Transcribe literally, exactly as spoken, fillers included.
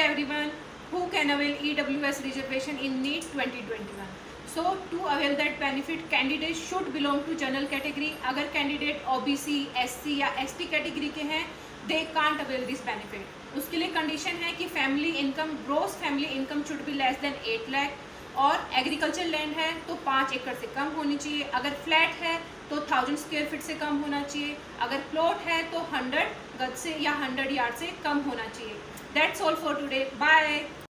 everyone who can avail E W S reservation in NEET twenty twenty-one. So to avail that benefit, candidates should belong to general category. अगर candidate O B C, S C या S T category के हैं, they can't avail this benefit. उसके लिए condition है कि family income, gross family income should be less than eight lakh और agriculture land है तो पाँच एकड़ से कम होनी चाहिए. अगर फ्लैट है तो थाउजेंड स्क्वायर फीट से कम होना चाहिए. अगर प्लॉट है तो हंड्रेड गज से या हंड्रेड यार्ड से कम होना चाहिए. That's all for today. Bye.